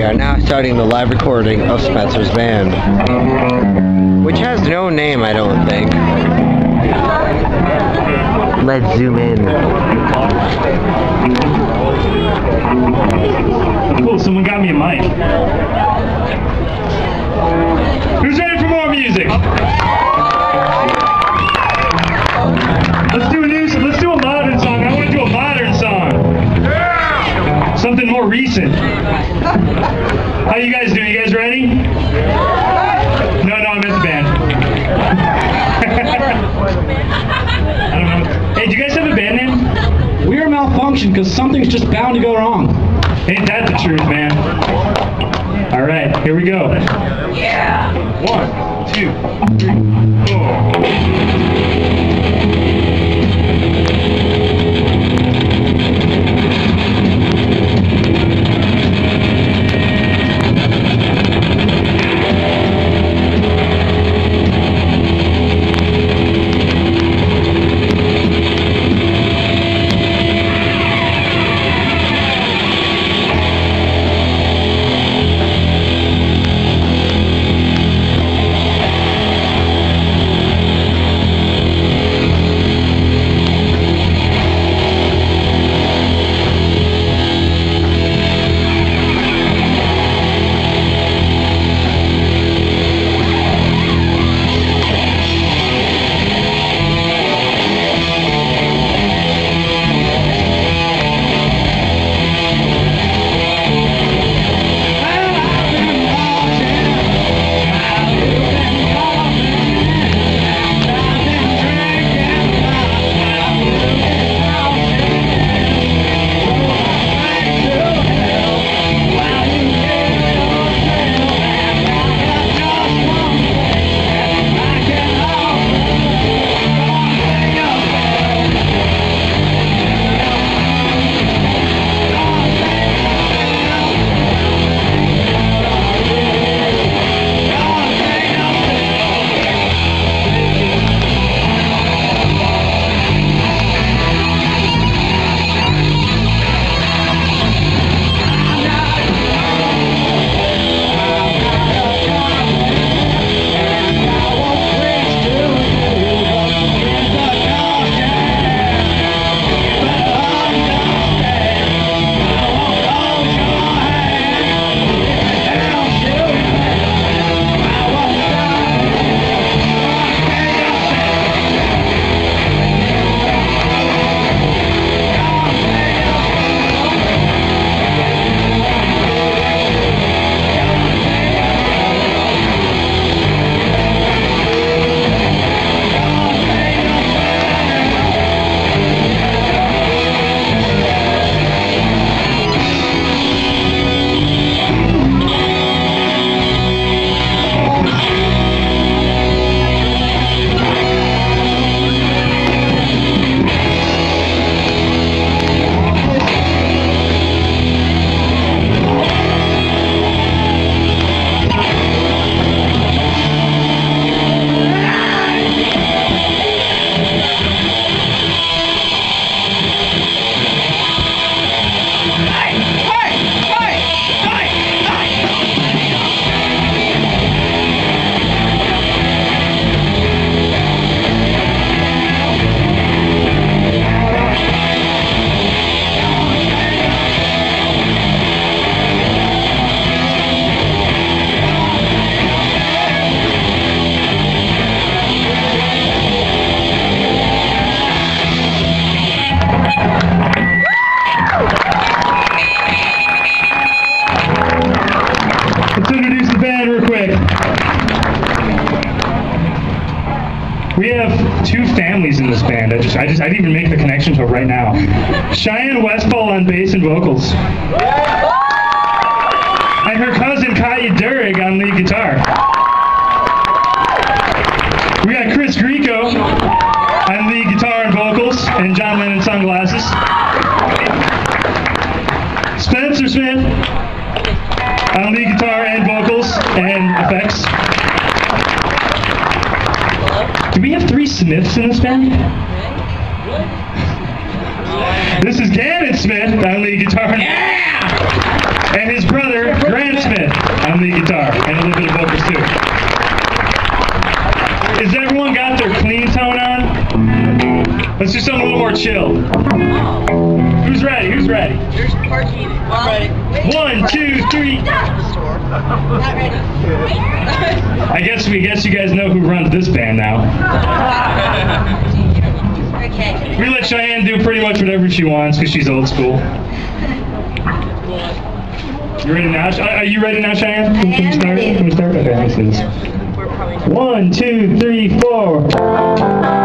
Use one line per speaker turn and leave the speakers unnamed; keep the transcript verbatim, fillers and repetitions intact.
We are now starting the live recording of Spencer's band, which has no name, I don't think. Let's zoom in.
Cool, someone got me a mic. Who's ready for more music? Let's do a new, let's do a modern song. I want to do a modern song. Something more recent. How you guys doing? You guys ready? No, no, I'm at the band. I don't know. Hey, do you guys have a band name?
We are malfunctioned because something's just bound to go wrong.
Ain't that the truth, man? All right, here we go. Yeah. One, two, three, four. We have two families in this band. I just, I just, I didn't even make the connection until right now. Cheyenne Westfall on bass and vocals, and her cousin Katya Durig on lead guitar. We got Chris Grieco on lead guitar and vocals, and John Lennon sunglasses. Spencer Smith on lead guitar and vocals and effects. Do we have three Smiths in this band? This is Gannon Smith on lead guitar. Yeah! And his brother, Grant ready.
There's parking. I'm ready.
One, two, three.
Not ready.
I guess we guess you guys know who runs this band now.
Okay.
We let Cheyenne do pretty much whatever she wants because she's old school. You ready now? Are you ready now, Cheyenne? Can, can we start? Can we start? Okay, let's do this. One, two, three, four.